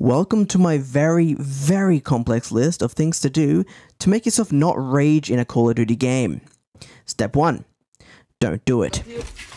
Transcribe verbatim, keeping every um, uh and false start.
Welcome to my very, very complex list of things to do to make yourself not rage in a Call of Duty game. Step one. Don't do it.